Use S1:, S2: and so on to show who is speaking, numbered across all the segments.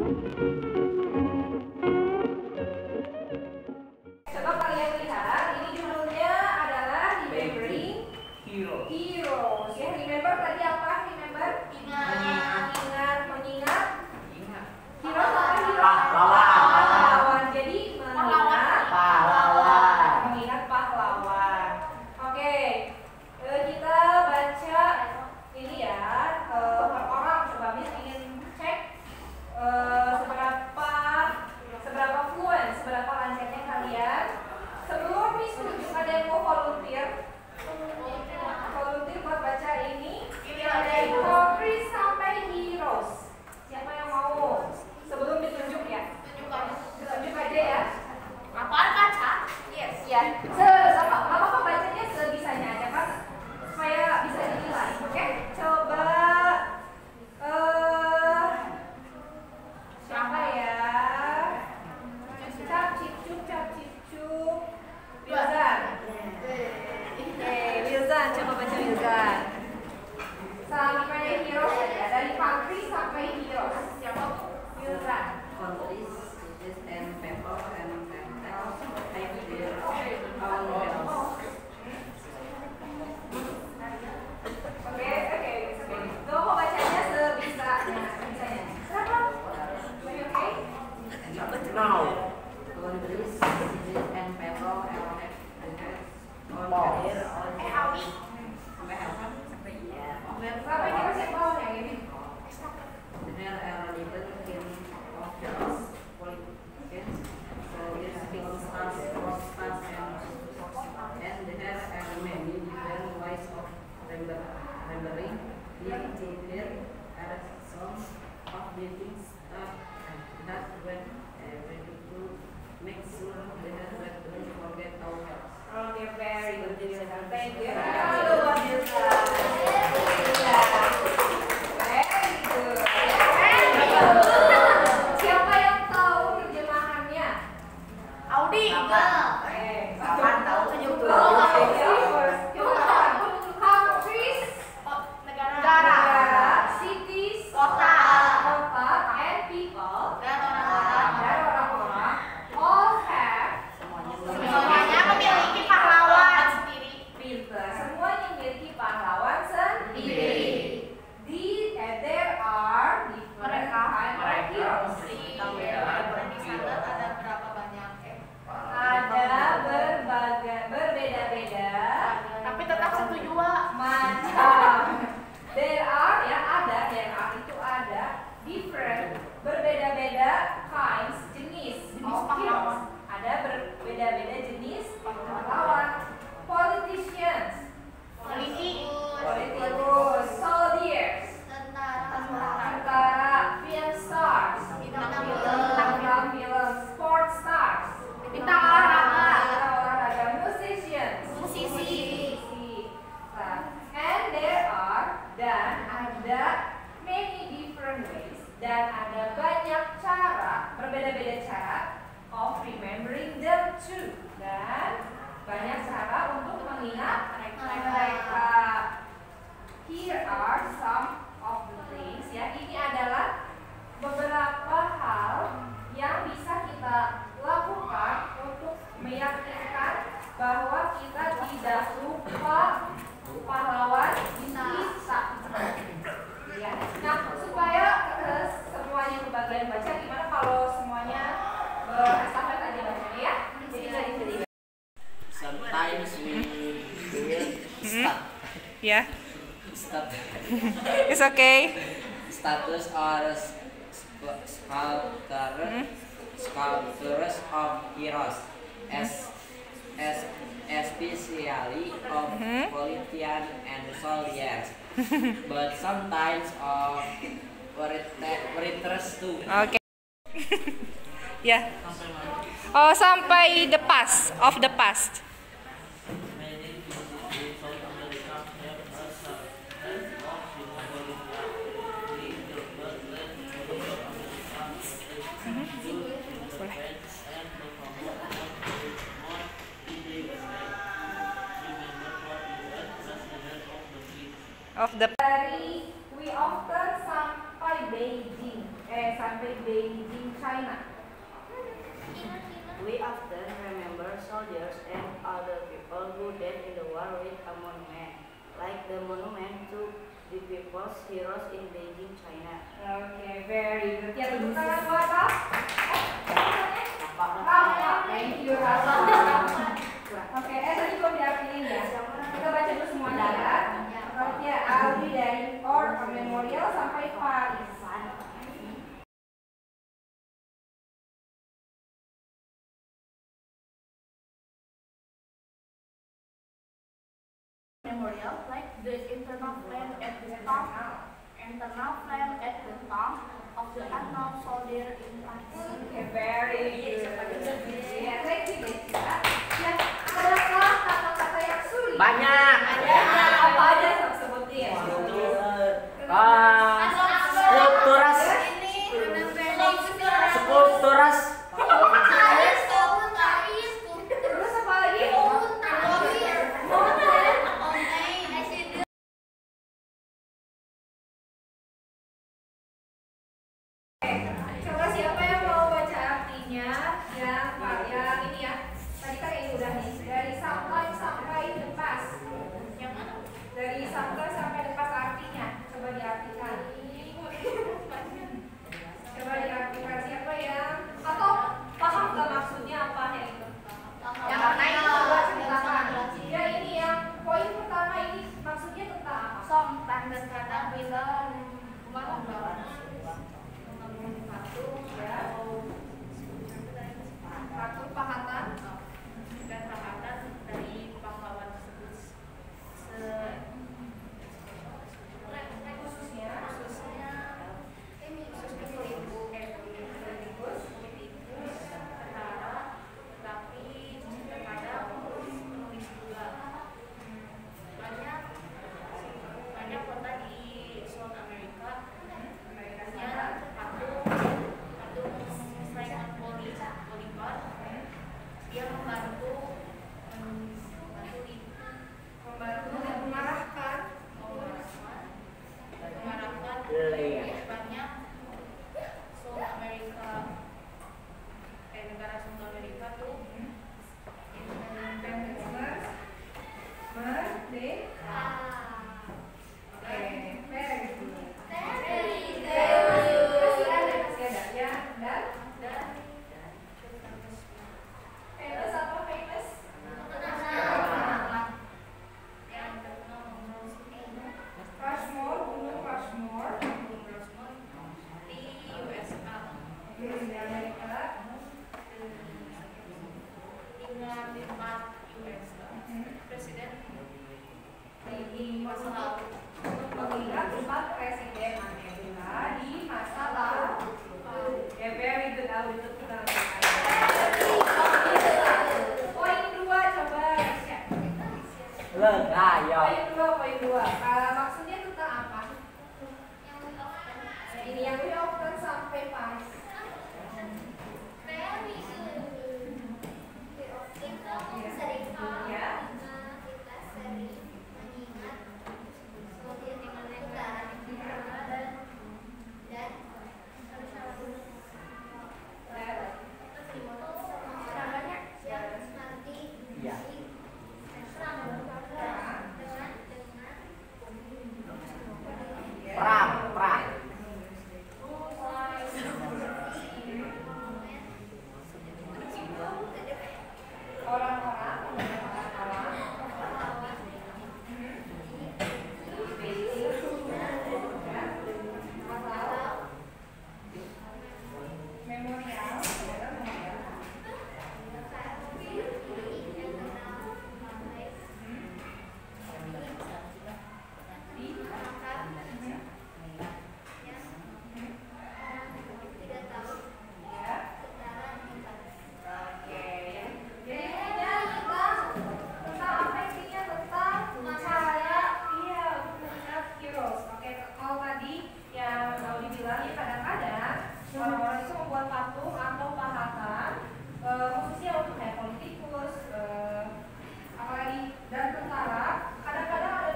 S1: Coba kalian lihat, ini judulnya adalah Remembering Heroes. Ya, remember tadi apa? Remember? Mengingat. Heroes apa? Pahlawan. Jadi mengingat pahlawan. Oke, kita baca ini ya. Orang coba ingin cek seberapa fluent, seberapa lancarnya kalian. Sebelum Miss tunjuk, ada yang mau volunteer buat baca ini dari Chris sampai Heroes. Siapa yang mau? Sebelum ditunjuk ya. Tunjuk aja ya.
S2: Apaan kaca?
S1: Yes. Ya. Apa bacanya sebisanya aja kan, supaya bisa dinilai. Oke. Coba siapa ya? Cap cicuk. Wilzan. Wilzan, coba baca Wilzan. Sampai Heroes ya, dari Chris sampai Heroes. Siapa tuh? Wilzan.
S3: Countries, cities, and people, and titles, take their own roles.
S1: Oke. Tolong bacanya sebisanya. Kenapa? Oke?
S3: Now, countries, cities, and people, and titles, on their own roles.
S1: Sampai kita cek bawah yang ini.
S3: There are different kinds of jobs, politicians, political stars, rock stars, and there are many different ways of remembering. There are some of getting stuff that when ready to make sure they don't forget ourselves.
S1: Okay, very good, Wilzan. Thank you. Halo, Wilzan. Siapa yang tahu terjemahannya?
S2: Audi.
S1: Kapan tahu
S2: Countries,
S1: negara, cities,
S2: kota,
S1: and people,
S2: dan orang-orang.
S1: all have.
S2: Semuanya memiliki pahlawan sendiri.
S1: Pinter. Semuanya memiliki pahlawan sendiri. There are different kinds of heroes.
S2: Di sana ada berapa banyak?
S1: Ada berbeda-beda
S2: Tapi tetap satu jua.
S1: macam. There itu ada different, berbeda-beda kinds, jenis of heroes. Ada berbeda-beda jenis pahlawan. Politicians, politikus, soldiers, tentara, film stars, bintang film, sports stars,
S2: Bintang olahraga.
S1: musicians,
S2: Musisi.
S1: and there are, dan ada many different ways, dan ada banyak cara, berbeda-beda cara of remembering them too, dan banyak cara untuk mengingat mereka. Here are some of the things, ya. Ini adalah beberapa hal yang bisa kita lakukan untuk meyakinkan bahwa kita tidak lupa pahlawan kita. Ya. Nah, supaya semuanya kebagian baca, gimana kalau semuanya berestafet aja bacanya ya? Jadi.
S3: Sometimes we will stop.
S4: Yeah,
S3: Stop.
S4: it's okay.
S3: Status or sculptures of heroes, especially of politicians and soldiers, but sometimes of writers too.
S4: Okay. Yeah. Oh, sampai the past of the past. Of the
S1: We often sampai Beijing. sampai Beijing, China.
S3: We often remember soldiers and other people who died in the war with a monument, like the monument to the People's Heroes in Beijing, China.
S1: Okay, very good. Ya, tepuk tangan buat Rafa. Rafa, thank you Rafa. Oke, tadi kok diartiin ya. Kita baca dulu semuanya ya. Pertama Aldi dari Or Memorial sampai Paris.
S2: Memorial, like the internal flame at the top of the unknown soldier in Paris.
S1: Okay, very good. Ya, thank you Desya. Ya, adakah kata-kata yang sulit?
S5: Banyak.
S1: Apa aja sok sebutin?
S5: Skulpturas. Skulpturas.
S1: Terus apa lagi? Coba siapa yang mau baca artinya? Yang ini ya. Tadi kan ini udah nih. Dari sampai sampai lepas.
S2: Yang mana?
S1: Dari sampai sampai lepas artinya. Coba diartikan. Coba diartikan siapa yang atau paham gak maksudnya apa itu? Yang mana itu coba ceritakan. Ya ini yang poin pertama ini maksudnya tentang apa?
S2: Som tanda kata bila
S1: Patung pahatan
S2: dan pahatan dari pahlawan tersebut
S1: khususnya
S2: tapi terkadang menulis juga banyak kota di South America punya patung Simon Bolivar. Dia membantu
S1: mengarahkan
S2: banyak South America negara South America tuh
S1: merdeka. Oke, very good. Masih ada ya dan famous apa famous? Rushmore, gunung Rushmore
S2: di USA
S1: di Amerika.
S2: hingga 4 USA presiden
S1: Di masa lalu mengingat 4 presiden Amerika di masa lalu. Ya, very good. Aku itu kita poin 2 coba ya. Poin 2. Maksudnya tentang apa? Ini yang we often sampai Paris.
S5: Perang.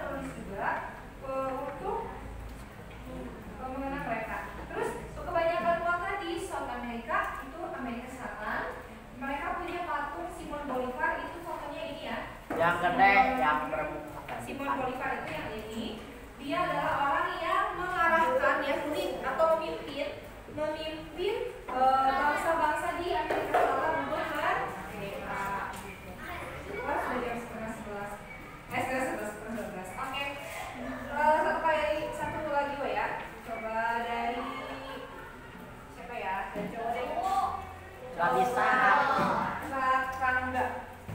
S5: Kebanyakan
S1: memimpin bangsa-bangsa di Amerika Selatan untuk merdeka. Wah, sudah jam setengah 11. Setengah 11. Oke. Satu lagi ya. Coba dari siapa ya? Dan coba dari
S5: Gak bisa.
S1: Rangga.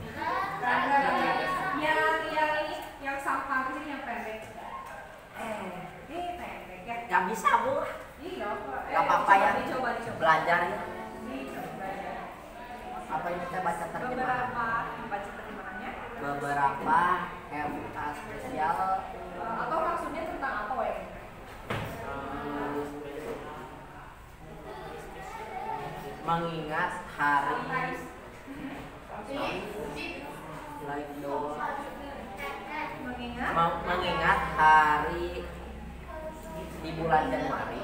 S1: Yang ini, yang sampah ini yang pendek. Ini pendek ya.
S5: Gak bisa, Bu.
S1: Iya,
S5: Gak apa-apa ya.
S1: Dicoba.
S5: Belajar ya.
S1: Belajar.
S5: Apa ini kita baca terjemahan?
S1: Beberapa baca terjemahannya.
S5: Beberapa FA spesial.
S1: Atau maksudnya tentang apa ya?
S5: Mengingat hari mengingat hari di bulan Januari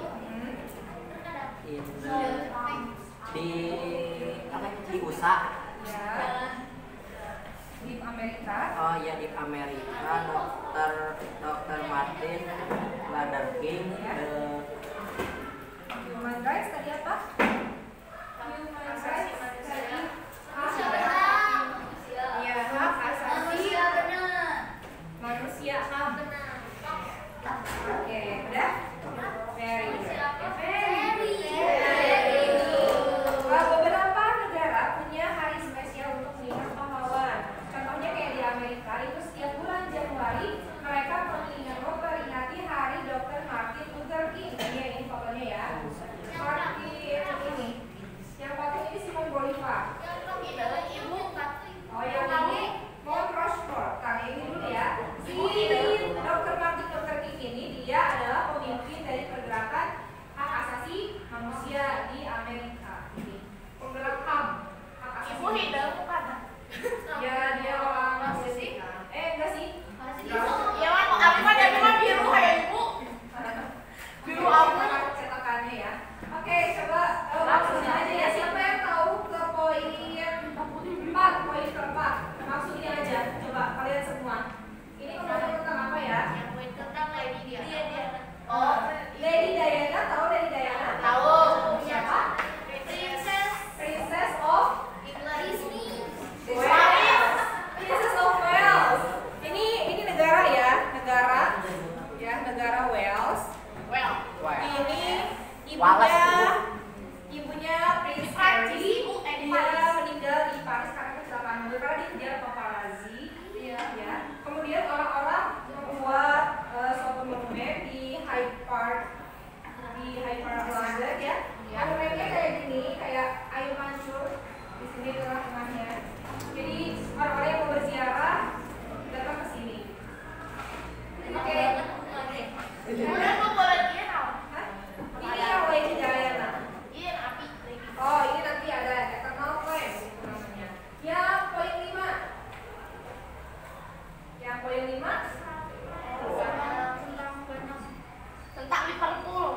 S5: di USA
S1: Ya. Di Amerika.
S5: oh ya di Amerika Dr. Martin Luther King
S1: Human rights tadi apa? Human rights tadi iya, hak asasi manusia. Oke, udah? Very good. Beberapa negara punya hari spesial untuk mengingat pahlawan. Contohnya kayak di Amerika itu setiap bulan Januari mereka memperingati hari Dr. Martin Luther King. Ini fotonya ya. Martin ini. Yang pakai ini Simon Bolivar. Oh yang ini Mount Rushmore. Nah ini dulu ya. Si Dr. Martin Luther King ini dia adalah pemimpin dari pergerakan hak asasi manusia di Amerika. Ini penggerak HAM. Hak asasi. Ya dia orang musik. Enggak sih. Biru abu cetakannya ya. Oke, coba maksudnya aja ya. Siapa yang tahu ke poin 4, poin keempat? Maksudnya aja. Coba kalian semua. Ini ngomongin tentang apa ya? Oh, Lady Diana, tahu Lady Diana? Siapa? Princess of Wales. Princess of Wales. Ini negara ya, negara Wales. Ini ibunya Prince Harry. Dia meninggal di Paris karena kecelakaan mobil karena dikejar paparazzi. Ya. Kemudian orang-orang membuat suatu monumen di Hyde Park London ya. Monumennya kayak gini, kayak air mancur di sini tengah-tengahnya. Jadi orang-orang yang mau berziarah datang ke sini. Oke. Hah? Ini yang Lady Diana. Oh, ini nanti ada eternal flame itu namanya. Yang poin 5.
S2: Tentang Liverpool.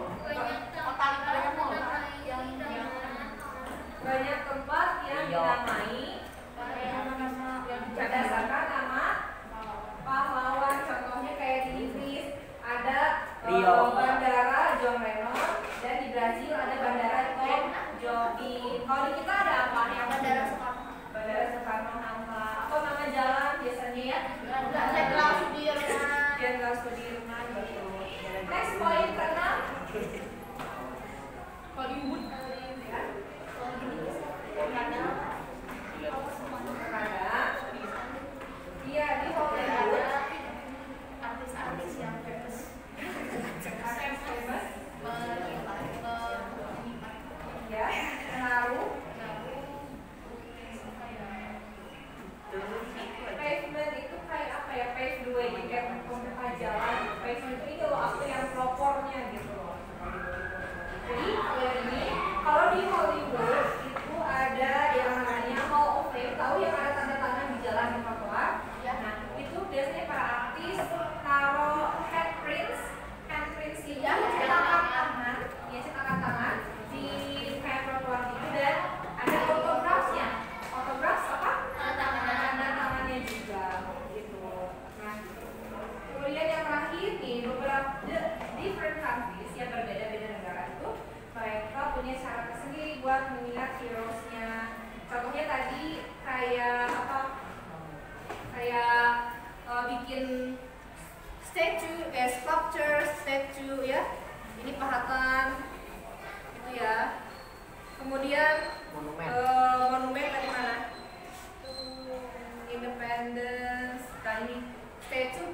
S1: Banyak tempat yang dinamai berdasarkan nama pahlawan. Contohnya kayak di Inggris ada bandara John Lennon dan di Brazil ada bandara Tom Jobim. Kalau di kita ada apa? Yang bandara Soekarno-Hatta. Atau nama jalan biasanya ya? Jenderal Sudirman, betul. Next poin ke-6. Hollywood ya. Kanada. Iya, di Hollywood. Artis-artis yang famous. Ya, menaruh pavement itu kayak apa ya? Pave the way, kayak pembuka jalan. Pavement itu loh, apa yang propornya gitu loh. mengingat heroes-nya. Contohnya tadi kayak apa? Kayak bikin sculpture, statue ya. Ini pahatan itu ya. Kemudian monumen tadi mana? Independence. Nah ini statue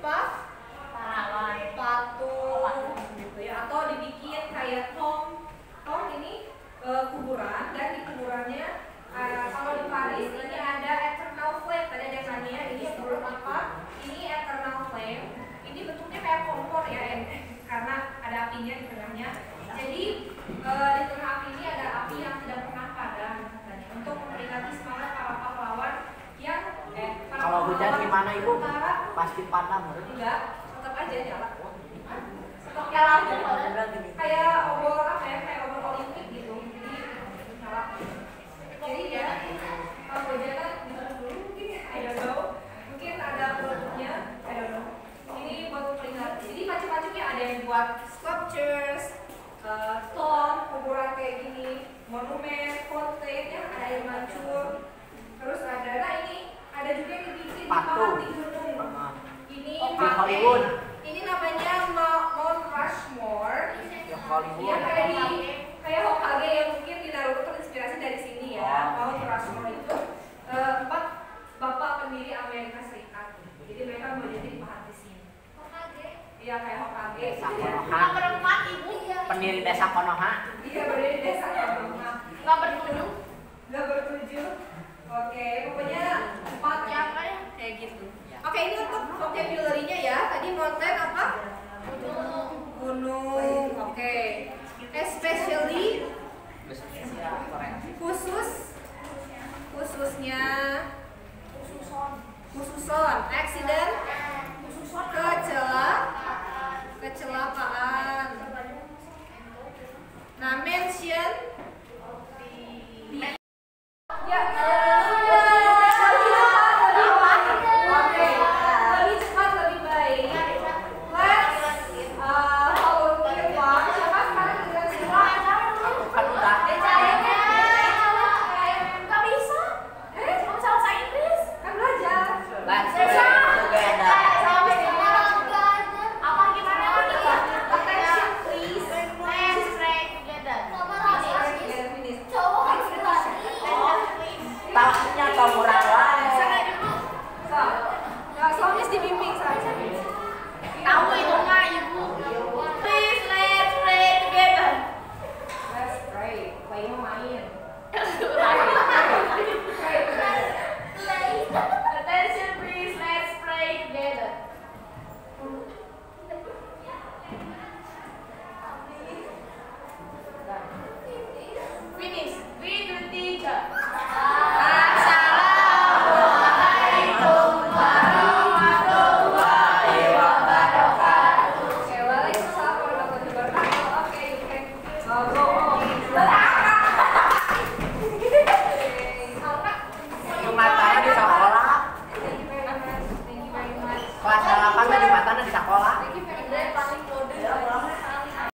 S1: patung gitu ya. Atau dibikin kayak tomb ini kuburan, dan di kuburannya kalau di Paris ini ada eternal flame. Tadi ada yang nanya ini sebelum apa? Ini eternal flame. Ini bentuknya kayak kompor ya, karena ada apinya di tengahnya. Jadi di tengah api ini ada api yang tidak pernah padam. Untuk memperingati semangat para pahlawan yang
S5: Kalau hujan gimana Ibu? Pasti padam.
S1: Enggak, tetap aja nyala. Tetap nyala aja. Kayak obor apa ya? Kayak obor olimpik gitu. Jadi nyala. Jadi ya, kalau hujan kan dulu mungkin I don't know. Mungkin ada produknya, I don't know. Ini buat peringatan. Jadi macam-macamnya, ada yang buat sculptures, tomb, kuburan kayak gini, monumen, fountain, ya, ada air mancur. Terus ada, nah ini ada juga yang dibikin di pahat di gunung. Ini
S5: Hollywood.
S1: Ini namanya Mount Rushmore.
S5: Hollywood.
S1: Yang kayak Hokage yang